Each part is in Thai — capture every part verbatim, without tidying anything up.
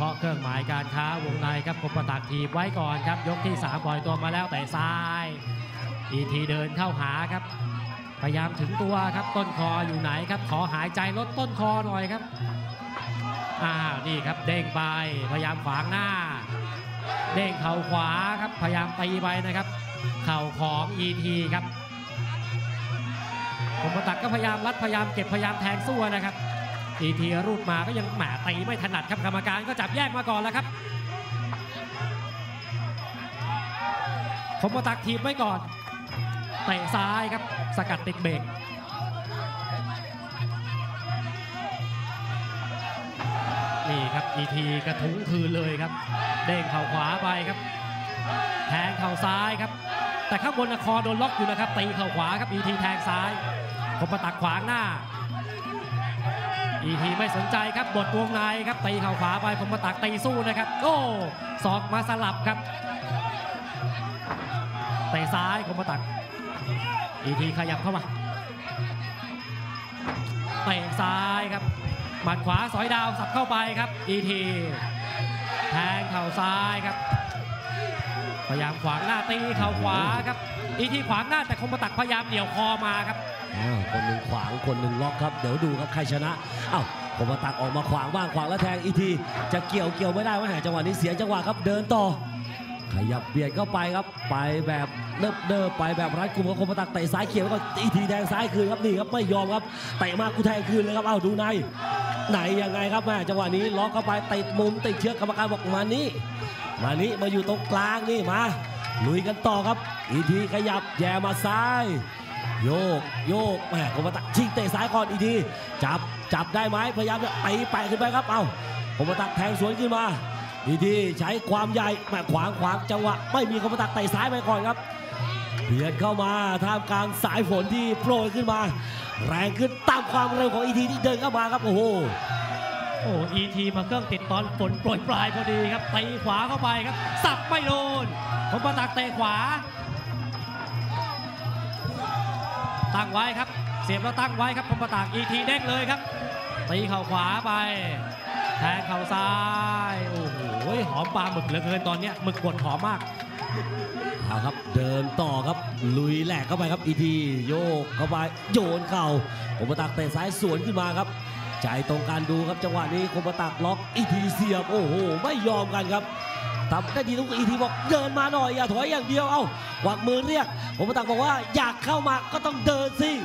าะเครื่องหมายการค้าวงในครับคมประตักถีบไว้ก่อนครับยกที่สามปล่อยตัวมาแล้วแต่ซ้ายอีทีเดินเข้าหาครับพยายามถึงตัวครับต้นคออยู่ไหนครับขอหายใจลดต้นคอหน่อยครับอ้าวนี่ครับเด้งไปพยายามขวางหน้าเด้งเข่าขวาครับพยายามตีไปนะครับเข่าของ อี ที ครับคมประตักก็พยายามรัดพยายามเก็บพยายามแทงสู้นะครับ อี ที รูดมาก็ยังแหมตีไม่ถนัดครับกรรมการก็จับแยกมาก่อนแล้วครับคมประตักถีบไว้ก่อนเตะซ้ายครับสกัดติดเบรกนี่ครับ อี ที กระทุ้งคืนเลยครับเด้งเข่าขวาไปครับแทงเข่าซ้ายครับแต่ข้างบนคอโดนล็อกอยู่นะครับตีเข่าขวาครับ อี ที แทงซ้ายคมประตักขวางหน้า อี ที ไม่สนใจครับบดวงในครับตีเข่าขวาไปคมประตักตีสู้นะครับโอ้ศอกมาสลับครับเตะซ้ายคมประตัก อี ที ขยับเข้ามาเตะซ้ายครับหมัดขวาสอยดาวสับเข้าไปครับ อี ที แทงเข่าซ้ายครับพยายามขวางหน้าตีเข่าขวาครับ อี ที ขวางหน้าแต่คมประตักพยายามเหนี่ยวคอมาครับคนหนึ่งขวางคนหนึ่งล็อกครับเดี๋ยวดูครับใครชนะเอ้าคมประตักออกมาขวางบ้างขวางแล้วแทง อี ที จะเกี่ยวเกี่ยวไม่ได้ว่าแหมจังหวะนี้เสียจังหวะครับเดินต่อขยับเบียดเข้าไปครับไปแบบเนิบเนิบไปแบบรัดกุมกับคมประตักเตะซ้ายเขียวก็ อี ที แทงซ้ายคืนครับนี่ครับไม่ยอมครับเตะมากูแทงคืนเลยครับเอ้าดูในไหนยังไงครับแม่จังหวะนี้ล็อกเข้าไปติดมุมติดเชือกกรรมการบอกมานี้มานี้มาอยู่ตรงกลางนี่มาลุยกันต่อครับ อี ที ขยับแย่มาซ้ายโยกโยกแม่คมประตักชิงเตะซ้ายก่อน อี ที จับจับได้ไหมพยายามจะตีไปขึ้นไปครับเอ้าคมประตักแทงสวนขึ้นมา อี ที ใช้ความใหญ่แม่ขวางขวางจังหวะไม่มีคมประตักเตะซ้ายไปก่อนครับเบียดเข้ามาท่ามกลางสายฝนที่โปรยขึ้นมาแรงขึ้นตามความเร็วของ อี ที ที่เดินเข้ามาครับโอ้โหโอ้ อี ที มาเครื่องติดตอนฝนโปรยปลายพอดีครับตีขวาเข้าไปครับสับไม่โดนคมประตักเตะขวาตั้งไว้ครับเสียบแล้วตั้งไว้ครับคมประตัก อี ที เด้งเลยครับตีเข่าขวาไปแทงเข่าซ้ายโอ้โหหอมปลาหมึกเหลือเกินตอนนี้หมึกบดหอมมากเอาครับเดินต่อครับลุยแหลกเข้าไปครับ อี ที โยกเข้าไปโยนเข่าคมประตักเตะซ้ายสวนขึ้นมาครับใจตรงการดูครับจังหวะนี้คมประตักล็อก อี ที เสียบโอ้โหไม่ยอมกันครับทำได้ดีทุก อี ที บอกเดินมาหน่อยอย่าถอยอย่างเดียวเอ้าหวักมือเรียกคมประตักบอกว่าอยากเข้ามาก็ต้องเดินสิ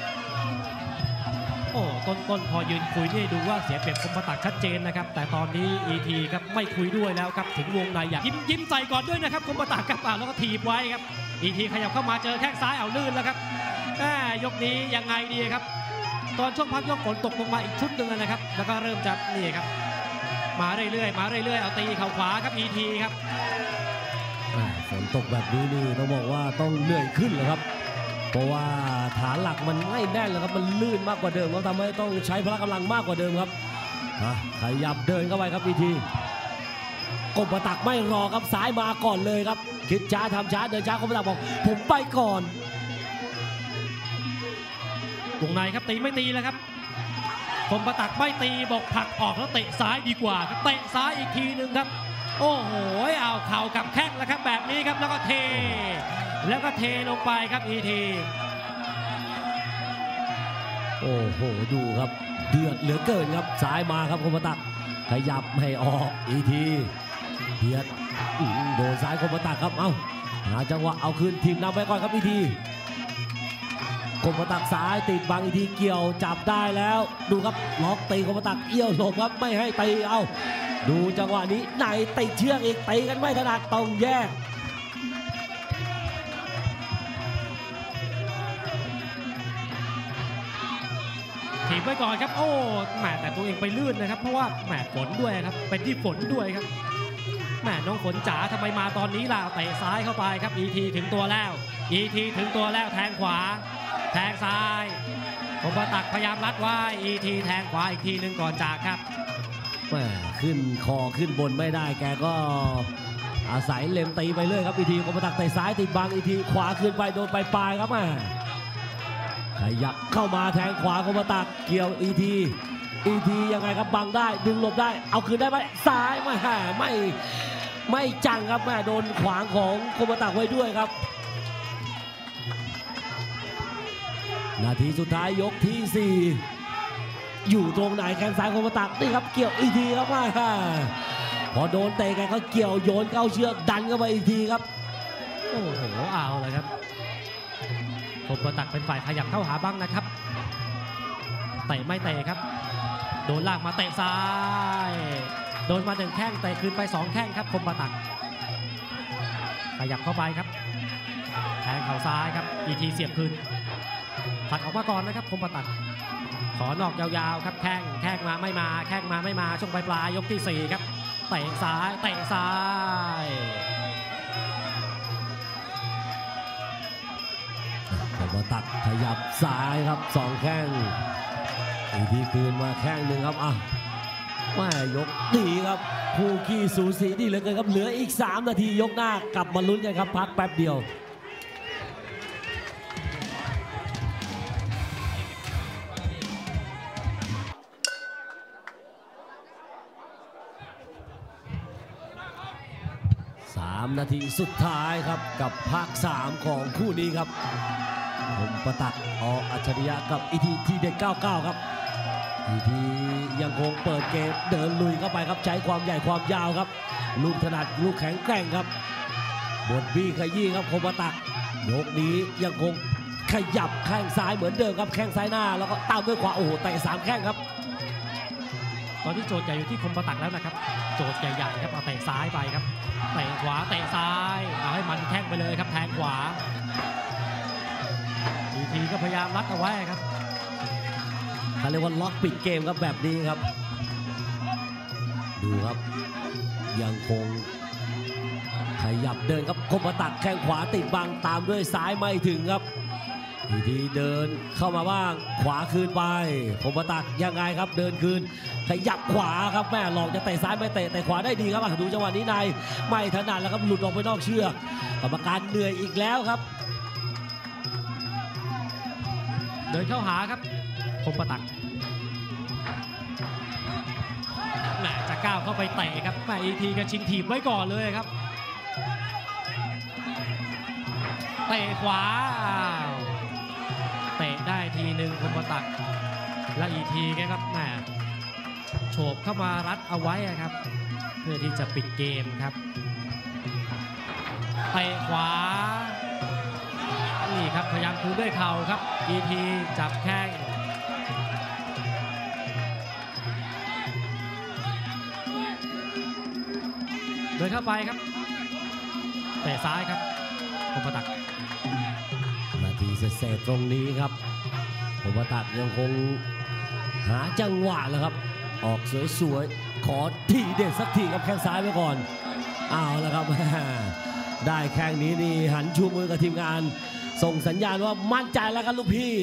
โอ้ต้นต้นพอยืนคุยนี่ดูว่าเสียเปรียบคมประตักชัดเจนนะครับแต่ตอนนี้ อี ที ครับไม่คุยด้วยแล้วครับถึงวงในอยากยิ้มยิ้มใส่ก่อนด้วยนะครับคมประตักครับแล้วก็ถีบไว้ครับ อี ที ขยับเข้ามาเจอแข้งซ้ายเอาลื่นแล้วครับแม่ยกนี้ยังไงดีครับตอนช่วงพักยกฝนตกลงมาอีกชุดหนึ่งนะครับแล้วก็เริ่มจะนี่ครับมาเรื่อยๆมาเรื่อยๆเอาตีเข่าขวาครับ อี ที ครับฝนตกแบบนี้นี่ต้องบอกว่าต้องเหนื่อยขึ้นเลยครับเพราะว่าฐานหลักมันไม่แน่นแล้วครับมันลื่นมากกว่าเดิมครับทำให้ต้องใช้พละกำลังมากกว่าเดิมครับขยับเดินเข้าไปครับ อี ที คมประตักไม่รอครับซ้ายมาก่อนเลยครับคิดช้าทำช้าเดินช้าคมประตักบอกผมไปก่อนวงในครับตีไม่ตีแล้วครับคมประตักไม่ตีบอกผลักออกแล้วเตะซ้ายดีกว่าครับเตะซ้ายอีกทีหนึ่งครับโอ้โหเอาเข่ากับแข้งแล้วครับแบบนี้ครับแล้วก็เทแล้วก็เทลงไปครับ อี ทีโอ้โหดูครับเดือดเหลือเกินครับซ้ายมาครับคมประตักขยับให้ออก อี ทีเดือดโดนซ้ายคมประตักครับเอ้าหาจังหวะเอาคืนทีมนำไปก่อนครับ อี ทีคมประตักซ้ายติดบัง อี ทีเกี่ยวจับได้แล้วดูครับล็อกตีคมประตักเอี้ยวหลบครับไม่ให้ตีเอาดูจังหวะนี้ไหนติดเชือกอีกตีกันไม่ถนัดต้องแยกถีบไว้ก่อนครับโอ้แหมแต่ตัวเองไปลื่นนะครับเพราะว่าแหมฝนด้วยครับเป็นที่ฝนด้วยครับแหมน้องฝนจ๋าทำไมมาตอนนี้ล่ะเตะซ้ายเข้าไปครับ อี ที ถึงตัวแล้ว อี ที ถึงตัวแล้วแทงขวาแทงซ้ายคมประตักพยายามรัดไว้ อี ที แทงขวาอีกทีหนึ่งก่อนจากครับแหมขึ้นคอขึ้นบนไม่ได้แกก็อาศัยเล็มตีไปเรื่อยครับ อี ที คมประตักเตะซ้ายติดบัง อี ที ขวาขึ้นไปโดนปลายๆครับแหมขยับเข้ามาแทงขวาคมประตักเกี่ยว อี ทีอีทียังไงครับบังได้ดึงหลบได้เอาคืนได้ไหมซ้ายไม่ไม่ไม่จังครับแม่โดนขวางของคมตะไว้ด้วยครับนาทีสุดท้ายยกที่สี่อยู่ตรงไหนแข้งซ้ายคมตะนี่ครับเกี่ยวอีกทีครับมาพอโดนเตะกันก็เกี่ยวโยนเข้าเชือกดันเข้าไปอีกทีครับโอ้โหเอาเลยครับคมตะเป็นฝ่ายขยับเข้าหาบ้างนะครับเตะไม่เตะครับโดนลากมาเตะซ้ายโดนมาหนึ่งแข้งเตะคืนไปสองแข้งครับคมตะขยับเข้าไปครับแทงเข่าซ้ายครับอีทีเสียบคืนผัดออกมาก่อนนะครับคมตะขอนอกยาวๆครับแข้งแข้งมาไม่มาแข้งมาไม่มาช่วงปลายๆยกที่สี่ครับเตะซ้ายเตะซ้ายคมตะขยับซ้ายครับสองแข้งอีทีคืนมาแข้งหนึ่งครับอ่ะแม่ยกดีครับผู้ขี้สูสีดีเหลือเกินครับเหลืออีกสามนาทียกหน้ากลับมาลุ้นกันครับพักแป๊บเดียวสามนาทีสุดท้ายครับกับภาคสามของคู่นี้ครับคมปตักออัจฉริยะกับอีทีทีเด็ดเก้าสิบเก้าครับอีทียังคงเปิดเกมเดินลุยเข้าไปครับใช้ความใหญ่ความยาวครับลูกถนัดลูกแข็งแกร่งครับบดบี้ขยี้ครับคมปตักยกนี้ยังคงขยับแข้งซ้ายเหมือนเดิมครับแข้งซ้ายหน้าแล้วก็ตามด้วยขวาโอ้โหเตะสามแข้งครับตอนที่โจทย์ใหญ่อยู่ที่คมปตักแล้วนะครับโจทย์ใหญ่ๆครับเอาเตะซ้ายไปครับเตะขวาเตะซ้ายเอาให้มันแข้งไปเลยครับแทงขวาอีทีก็พยายามรัดเอาไว้ครับเขาเรียกว่าล็อกปิดเกมครับแบบนี้ครับดูครับยังคงขยับเดินครับคมตักแข้งขวาติดบังตามด้วยซ้ายไม่ถึงครับอีทีเดินเข้ามาบ้างขวาคืนไปคมตักยังไงครับเดินคืนขยับขวาครับแม่หลอกจะเตะซ้ายไม่เตะแต่ขวาได้ดีครับดูจังหวะนี้นายไม่ถนัดแล้วครับหลุดออกไปนอกเชือกกรรมการเหนื่อยอีกแล้วครับเดินเข้าหาครับคมตักแหมจะก้าวเข้าไปเตะครับแหมอีทีก็ชิงถีบไว้ก่อนเลยครับเตะขวาเตะได้ทีหนึ่งคมตักและอีทีแกครับแหมโฉบเข้ามารัดเอาไว้ครับเพื่อที่จะปิดเกมครับเตะขวานี่ครับพยายามคืนด้วยเข่าครับอีทีจับแข้งเดินเข้าไปครับเตะซ้ายครับคมตักนาทีเศษตรงนี้ครับคมตักยังคงหาจังหวะแล้วครับออกสวยๆขอทีเด็ดสักทีครับแข้งซ้ายไปก่อนเอาแล้วครับได้แข้งนี้นี่หันชูมือกับทีมงานส่งสัญญาณว่ามั่นใจแล้วกันลูกพี่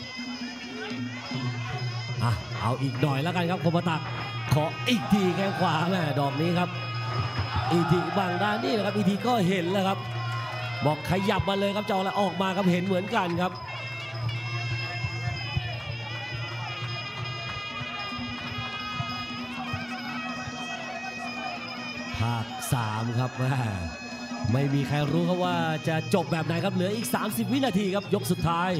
อ่ะเอาอีกหน่อยแล้วกันครับคมตักขออีกทีแข้งขวาแม่ดอกนี้ครับอีทีบางด้านนี่นะครับอีทีก็เห็นแล้วครับบอกขยับมาเลยครับจอแล้วออกมาครับเห็นเหมือนกันครับภาคสามครับไม่มีใครรู้ครับว่าจะจบแบบไหนครับเหลืออีกสามสิบวินาทีครับยกสุดท้าย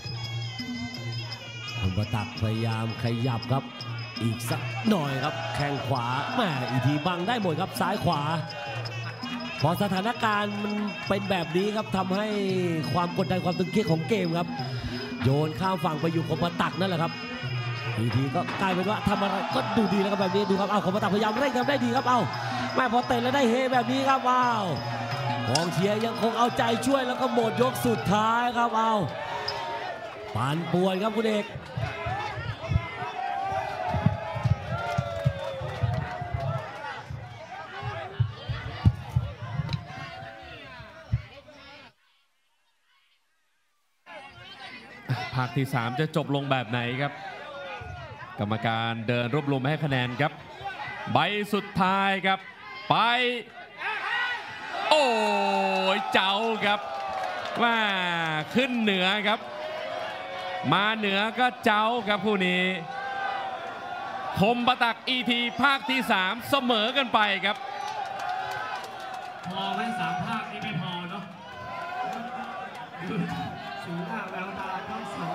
คมตักพยายามขยับครับอีกสักหน่อยครับแข้งขวาแม่อีทีบังได้หมดครับซ้ายขวาพอสถานการณ์มันเป็นแบบนี้ครับทำให้ความกดดันความตึงเครียดของเกมครับโยนข้ามฝั่งไปอยู่คมตักนั่นแหละครับอีทีก็กลายเป็นว่าทำอะไรก็ดูดีแล้วครับแบบนี้ดูครับเอาคมตักพยายามเร่งทำได้ดีครับเอาแม่พอเตะแล้วได้เฮแบบนี้ครับว้าวกองเชียร์ยังคงเอาใจช่วยแล้วก็หมดยกสุดท้ายครับเอาปั่นป่วนครับคุณเอกภาคที่สามจะจบลงแบบไหนครับกรรมการเดินรวบรวมให้คะแนนครับใบสุดท้ายครับไปโอ้ยเจ้าครับว่าขึ้นเหนือครับมาเหนือก็เจ้าครับคู่นี้คมประตักอีทีภาคที่สามเสมอกันไปครับพอไหมสามภาคนี้ไม่พอเนาะสีหน้าแววตาทั้งสอง